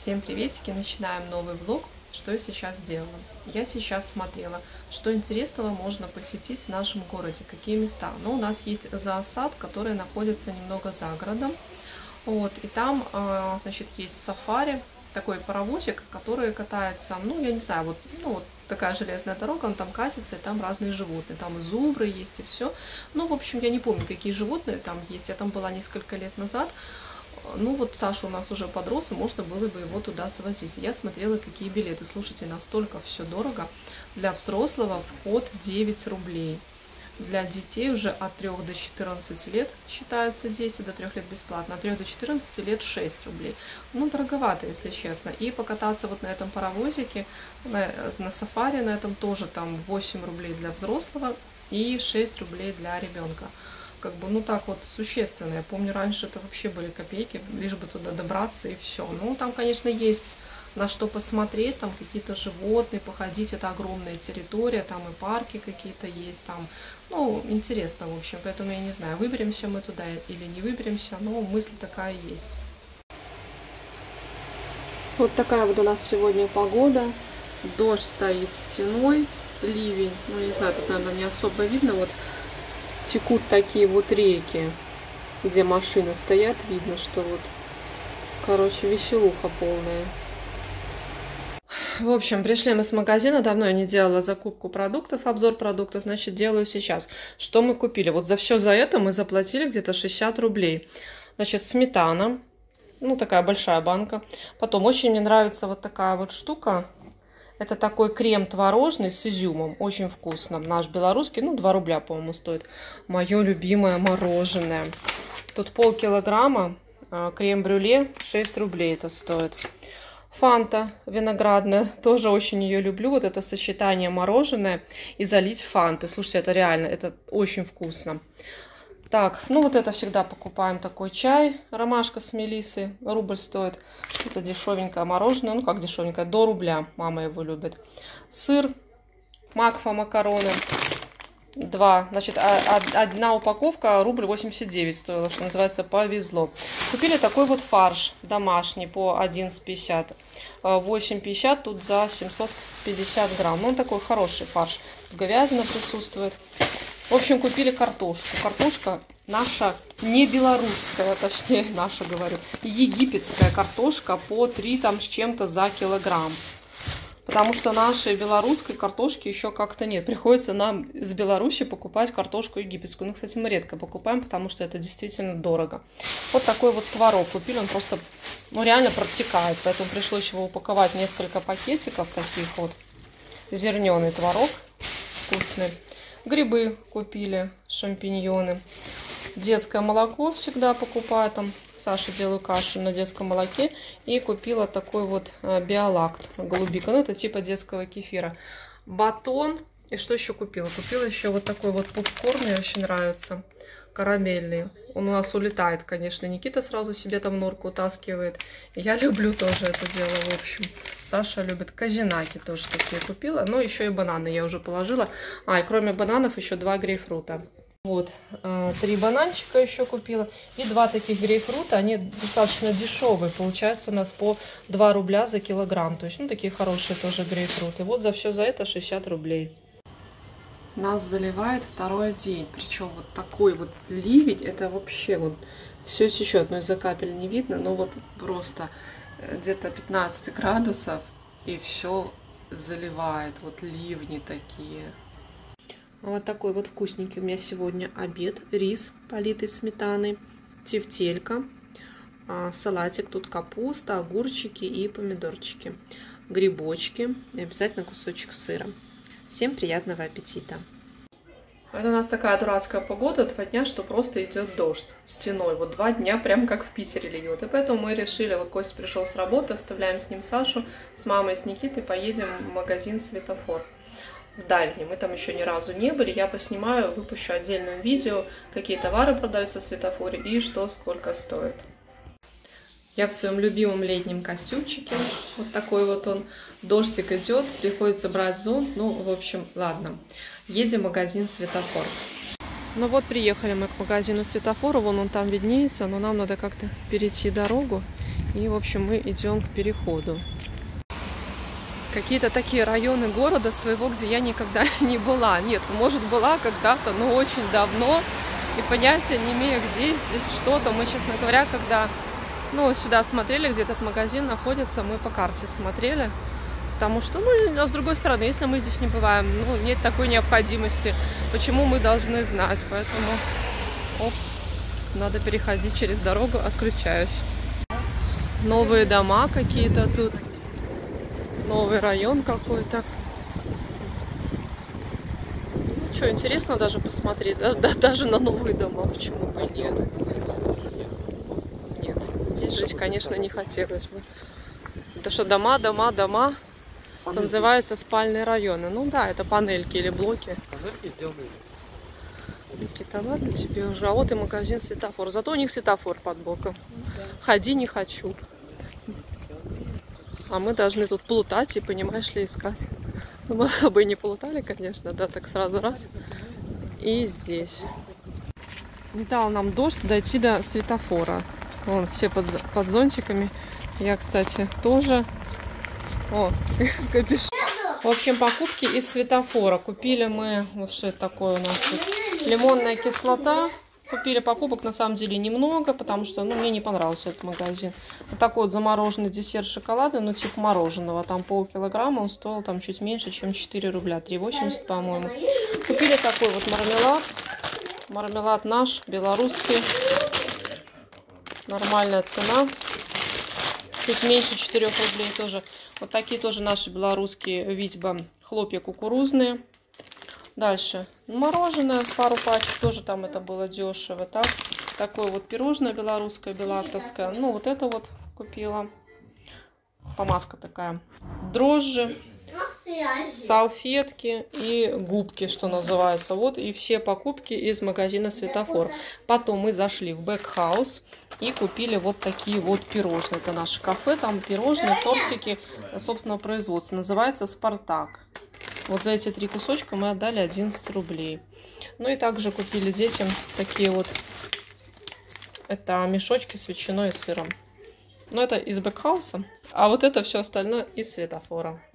Всем приветики, начинаем новый влог. Что я сейчас делала? Я сейчас смотрела, что интересного можно посетить в нашем городе, какие места. Но у нас есть зоосад, который находится немного за городом. Вот, и там, значит, есть сафари, такой паровозик, который катается, ну, я не знаю, вот такая железная дорога, он там катится, и там разные животные, там и зубры есть, и все. Ну, в общем, я не помню, какие животные там есть, я там была несколько лет назад. Ну, вот Саша у нас уже подрос, и можно было бы его туда свозить. Я смотрела, какие билеты. Слушайте, настолько все дорого. Для взрослого вход 9 рублей. Для детей уже от 3 до 14 лет считаются дети, до 3 лет бесплатно, от 3 до 14 лет 6 рублей. Ну, дороговато, если честно. И покататься вот на этом паровозике, на сафари на этом тоже там 8 рублей для взрослого и 6 рублей для ребенка. Как бы, ну так вот существенно. Я помню, раньше это вообще были копейки, лишь бы туда добраться и все. Ну, там, конечно, есть на что посмотреть, там какие-то животные, походить, это огромная территория, там и парки какие-то есть, там, ну, интересно, в общем, поэтому я не знаю, выберемся мы туда или не выберемся, но мысль такая есть. Вот такая вот у нас сегодня погода, дождь стоит стеной, ливень, ну, не знаю, тут, наверное, не особо видно, вот текут такие вот реки, где машины стоят, видно, что вот, короче, веселуха полная. В общем, пришли мы с магазина, давно я не делала закупку продуктов, обзор продуктов, значит, делаю сейчас. Что мы купили? Вот за все за это мы заплатили где-то 60 рублей. Значит, сметана, ну, такая большая банка. Потом очень мне нравится вот такая вот штука. Это такой крем творожный с изюмом, очень вкусно. Наш белорусский, ну, 2 рубля, по-моему, стоит. Мое любимое мороженое. Тут полкилограмма, крем-брюле, 6 рублей это стоит. Фанта виноградная, тоже очень ее люблю. Вот это сочетание мороженое и залить фанты. Слушайте, это реально, это очень вкусно. Так, ну вот это всегда покупаем такой чай. Ромашка с мелиссой, рубль стоит. Это дешевенькое мороженое, ну как дешевенькое, до рубля. Мама его любит. Сыр, Макфа макароны. 2, значит, одна упаковка рубль 89 стоила, что называется, повезло. Купили такой вот фарш домашний по 11,50, 8,50 тут за 750 грамм. Ну, он такой хороший фарш, говядина присутствует. В общем, купили картошку. Картошка наша не белорусская, точнее, наша, говорю, египетская картошка по 3 там с чем-то за килограмм. Потому что нашей белорусской картошки еще как-то нет. Приходится нам из Беларуси покупать картошку египетскую. Ну, кстати, мы редко покупаем, потому что это действительно дорого. Вот такой вот творог купили. Он просто, ну, реально протекает. Поэтому пришлось его упаковать в несколько пакетиков таких вот. Зерненый творог вкусный. Грибы купили, шампиньоны. Детское молоко всегда покупаю там. Саше делаю кашу на детском молоке. И купила такой вот биолакт, голубика. Ну, это типа детского кефира. Батон. И что еще купила? Купила еще вот такой вот попкорн. Мне очень нравится. Карамельный. Он у нас улетает, конечно. Никита сразу себе там норку утаскивает. И я люблю тоже это дело, в общем. Саша любит. Козинаки тоже такие купила. Ну, еще и бананы я уже положила. И кроме бананов еще 2 грейпфрута. Вот, 3 бананчика еще купила. И 2 таких грейпфрута. Они достаточно дешевые. Получается у нас по 2 рубля за килограмм. То есть, ну, такие хорошие тоже грейпфруты. Вот за все за это 60 рублей. Нас заливает второй день. Причем вот такой вот ливень. Это вообще вот все течет. Но из-за капель не видно. Но вот просто где-то 15 градусов. И все заливает. Вот ливни такие. Вот такой вот вкусненький у меня сегодня обед. Рис, политый сметаной, тефтелька, салатик. Тут капуста, огурчики и помидорчики, грибочки и обязательно кусочек сыра. Всем приятного аппетита! Это у нас такая дурацкая погода 2 дня, что просто идет дождь стеной. Вот 2 дня прям как в Питере льет. И поэтому мы решили, вот Костя пришел с работы, оставляем с ним Сашу, с мамой, с Никитой, поедем в магазин «Светофор». В Дальний. Мы там еще ни разу не были. Я поснимаю, выпущу отдельное видео, какие товары продаются в Светофоре и что сколько стоит. Я в своем любимом летнем костюмчике. Вот такой вот он. Дождик идет, приходится брать зонт. Ну, в общем, ладно. Едем в магазин «Светофор». Ну вот, приехали мы к магазину «Светофору». Вон он там виднеется, но нам надо как-то перейти дорогу. И, в общем, мы идем к переходу. Какие-то такие районы города своего, где я никогда не была. Нет, может, была когда-то, но очень давно. И понятия не имею, где здесь что-то. Мы, честно говоря, когда сюда смотрели, где этот магазин находится, мы по карте смотрели. Потому что, а с другой стороны, если мы здесь не бываем, нет такой необходимости. Почему мы должны знать? Поэтому, надо переходить через дорогу, отключаюсь. Новые дома какие-то тут. Новый район какой-то. Что, интересно даже посмотреть, даже на новые дома, почему бы и нет. Нет, здесь жить, конечно, не хотелось бы. Потому что дома. Это называется спальные районы. Ну да, это панельки или блоки. Панельки сделаны. Никита, ладно тебе уже. А вот и магазин Светофор. Зато у них светофор под боком. Ходи не хочу. А мы должны тут плутать и, понимаешь ли, искать. Ну, мы особо и не плутали, конечно, да, так сразу раз. И здесь. Не дал нам дождь дойти до светофора. Вон, все под зонтиками. Я, кстати, тоже. О, капюшон. В общем, покупки из светофора. Купили мы, вот что это такое у нас тут. Лимонная кислота. Купили покупок, на самом деле, немного, потому что, мне не понравился этот магазин. Вот такой вот замороженный десерт шоколадный, типа мороженого. Там полкилограмма, он стоил там чуть меньше, чем 4 рубля. 3,80, по-моему. Купили такой вот мармелад. Мармелад наш, белорусский. Нормальная цена. Чуть меньше 4 рублей тоже. Вот такие тоже наши белорусские, Витьба, хлопья кукурузные. Дальше мороженое, пару пачек, тоже там это было дешево. Так? Такое вот пирожное белорусское, белактовское. Вот это вот купила. Помазка такая. Дрожжи, салфетки и губки, что называется. Вот и все покупки из магазина Светофор. Потом мы зашли в Бэкхаус и купили вот такие вот пирожные. Это наше кафе, там пирожные, тортики собственного производства. Называется Спартак. Вот за эти 3 кусочка мы отдали 11 рублей. И также купили детям такие вот, это мешочки с ветчиной и сыром. Это из Бэкхауса, а вот это все остальное из Светофора.